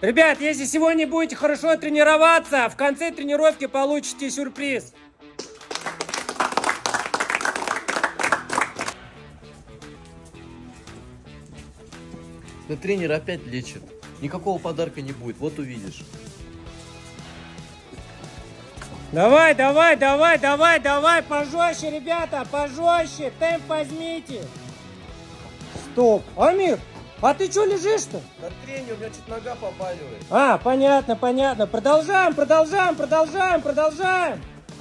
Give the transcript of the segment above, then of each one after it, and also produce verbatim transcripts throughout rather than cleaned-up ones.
Ребят, если сегодня будете хорошо тренироваться, в конце тренировки получите сюрприз. Да тренер опять лечит. Никакого подарка не будет, вот увидишь. Давай, давай, давай, давай, давай, пожестче, ребята, пожестче, темп возьмите. Стоп, Амир, а ты что лежишь-то? Да тренер, у меня чуть нога побаливает. А, понятно, понятно. Продолжаем, продолжаем, продолжаем, продолжаем.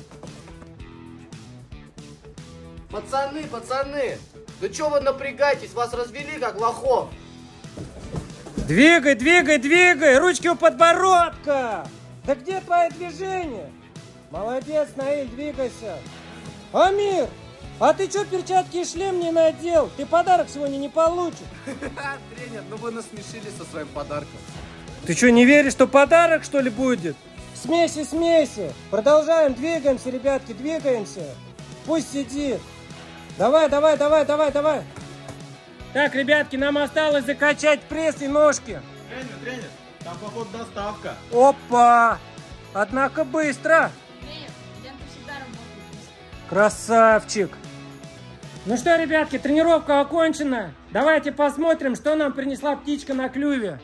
Пацаны, пацаны, да что вы напрягаетесь, вас развели как лохов. Двигай, двигай, двигай, ручки у подбородка. Да где твое движение? Молодец, Наиль, двигайся. Амир, а ты что перчатки и шлем не надел? Ты подарок сегодня не получишь. Тренер, ну вы насмешили со своим подарком. Ты что, не веришь, что подарок, что ли, будет? Смеси, смеси. Продолжаем, двигаемся, ребятки, двигаемся. Пусть сидит. Давай, давай, давай, давай, давай. Так, ребятки, нам осталось закачать пресс и ножки. Тренер, тренер, там, походу, доставка. Опа! Однако быстро. Тренер, лента всегда работает. Красавчик. Ну что, ребятки, тренировка окончена. Давайте посмотрим, что нам принесла птичка на клюве.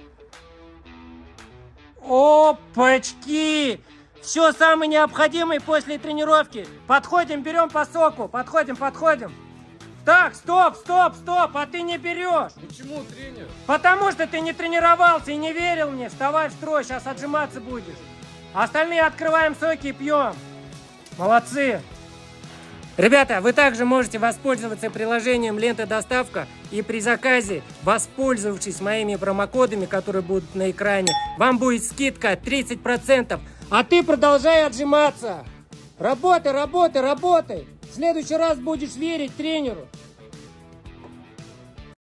Опачки! Все самое необходимое после тренировки. Подходим, берем по соку. Подходим, подходим. Так, стоп, стоп, стоп, а ты не берешь. Почему, тренер? Потому что ты не тренировался и не верил мне. Вставай в строй, сейчас отжиматься будешь. Остальные открываем соки и пьем. Молодцы. Ребята, вы также можете воспользоваться приложением «Лента Доставка» и при заказе, воспользовавшись моими промокодами, которые будут на экране, вам будет скидка тридцать процентов. А ты продолжай отжиматься. Работай, работай, работай. В следующий раз будешь верить тренеру.